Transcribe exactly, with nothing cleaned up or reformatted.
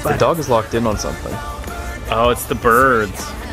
The dog is locked in on something. Oh, it's the birds.